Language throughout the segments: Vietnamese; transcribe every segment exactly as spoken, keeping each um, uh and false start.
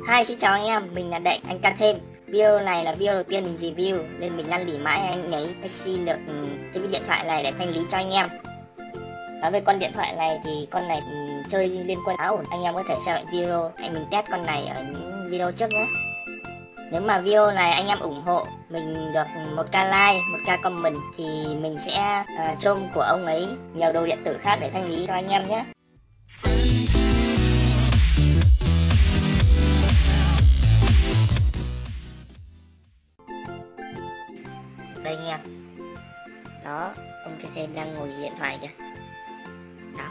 Hi, xin chào anh em, mình là Đệ, anh ca thêm. Video này là video đầu tiên mình review nên mình năn nỉ mãi anh ấy phải xin được cái điện thoại này để thanh lý cho anh em. Nói về con điện thoại này thì con này chơi liên quân khá ổn, anh em có thể xem lại video anh mình test con này ở những video trước nhé. Nếu mà video này anh em ủng hộ mình được một k like, một k comment thì mình sẽ uh, trông của ông ấy nhiều đồ điện tử khác để thanh lý cho anh em nhé. Đây anh em. Đó, ông kia thêm đang ngồi điện thoại kìa. Đó.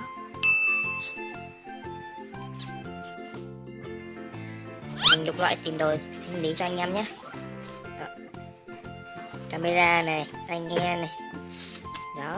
Mình lục loại tìm đồ thanh lý cho anh em nhé. Đó. Camera này, tai nghe này. Đó.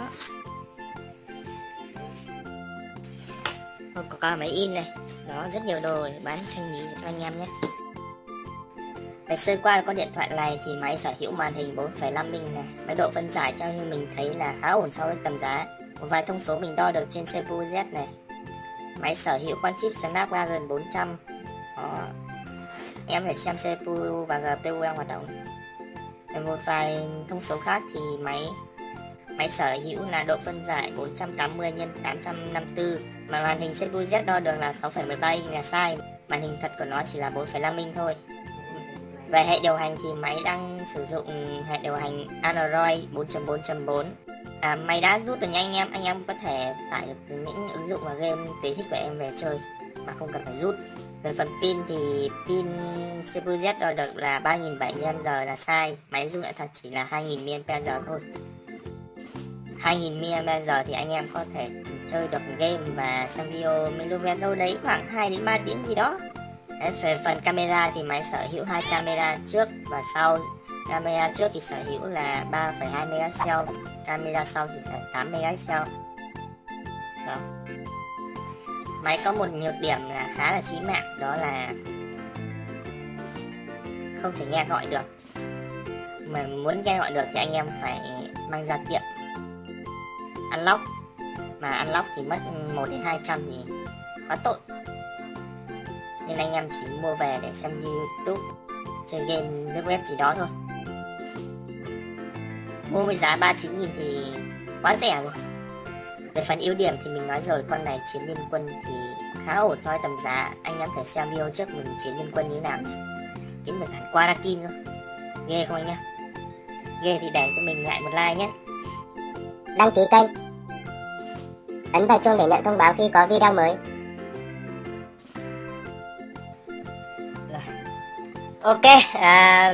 Có cả máy in này. Đó, rất nhiều đồ để bán thanh lý cho anh em nhé. Về sơ qua con điện thoại này thì máy sở hữu màn hình bốn phẩy năm inch này, với độ phân giải theo như mình thấy là khá ổn so với tầm giá. Một vài thông số mình đo được trên xê pê u Z này. Máy sở hữu con chip Snapdragon bốn trăm. Đó. Em phải xem xê pê u và giê pê u đang hoạt động. Về một vài thông số khác thì máy máy sở hữu là độ phân giải bốn trăm tám mươi nhân tám trăm năm mươi tư, mà màn hình xê pê u Z đo được là sáu phẩy mười ba inch là sai. Màn hình thật của nó chỉ là bốn phẩy năm inch thôi. Về hệ điều hành thì máy đang sử dụng hệ điều hành Android bốn chấm bốn chấm bốn. À, máy đã rút được nha anh em, anh em có thể tải được những ứng dụng và game tùy thích của em về chơi mà không cần phải rút. Về phần pin thì pin xê pê u Z đo được là ba nghìn bảy trăm mi li am giờ là sai, máy dung lượng thật chỉ là hai nghìn mi li am giờ thôi. hai nghìn mi li am giờ thì anh em có thể chơi được game và xem video mình đâu đấy khoảng hai đến ba tiếng gì đó. Đấy, về phần camera thì máy sở hữu hai camera trước và sau. Camera trước thì sở hữu là ba phẩy hai megapixel, camera sau thì là tám megapixel. Đó. Máy có một nhược điểm là khá là chí mạng, đó là không thể nghe gọi được. Mà muốn nghe gọi được thì anh em phải mang ra tiệm unlock, mà unlock thì mất một đến hai trăm thì quá tội. Nên anh em chỉ mua về để xem YouTube, chơi game, lướt web gì đó thôi. Mua với giá ba mươi chín nghìn thì quá rẻ rồi. Về phần ưu điểm thì mình nói rồi, con này chiến liên quân thì khá ổn so với tầm giá. Anh em thể xem video trước mình chiến liên quân như thế nào nhé. Kiếm được hẳn qua Rakin thôi. Ghê không anh nhá? Ghê thì để cho mình lại một like nhé. Đăng ký kênh, ấn vào chuông để nhận thông báo khi có video mới. Ok, à,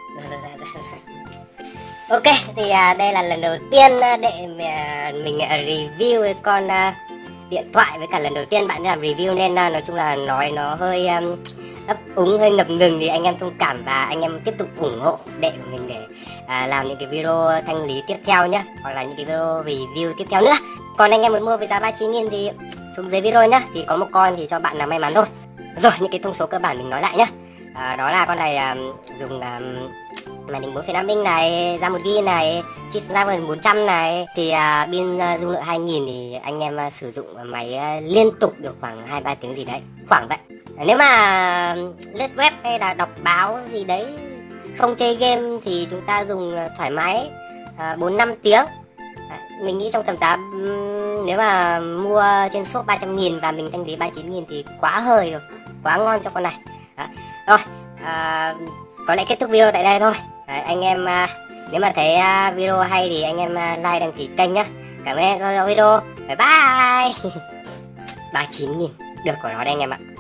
ok thì à, đây là lần đầu tiên để mình review cái con à, điện thoại, với cả lần đầu tiên bạn làm review nên à, nói chung là nói nó hơi um, ấp úng, hơi ngập ngừng thì anh em thông cảm và anh em tiếp tục ủng hộ đệ của mình để à, làm những cái video thanh lý tiếp theo nhé, hoặc là những cái video review tiếp theo nữa. Còn anh em muốn mua với giá ba mươi chín nghìn thì xuống dưới video nhá, thì có một con thì cho bạn là may mắn thôi. Rồi những cái thông số cơ bản mình nói lại nhá. À, đó là con này à, dùng um, màn hình bốn phẩy năm inch này, RAM một gi-ga-bai này, chip Snapdragon bốn trăm này, thì à, pin à, dung lượng hai nghìn thì anh em à, sử dụng máy à, liên tục được khoảng hai ba tiếng gì đấy, khoảng vậy. À, nếu mà lướt web hay là đọc báo gì đấy, không chơi game thì chúng ta dùng thoải mái à, bốn năm tiếng. À, mình nghĩ trong tầm giá um, nếu mà mua trên shop ba trăm nghìn và mình thanh lý ba mươi chín nghìn thì quá hời rồi, quá ngon cho con này. À, rồi, à, có lẽ kết thúc video tại đây thôi. Đấy, anh em à, nếu mà thấy à, video hay thì anh em à, like, đăng ký kênh nhá. Cảm ơn theo dõi video. Bye bye. ba mươi chín nghìn được của nó đây anh em ạ.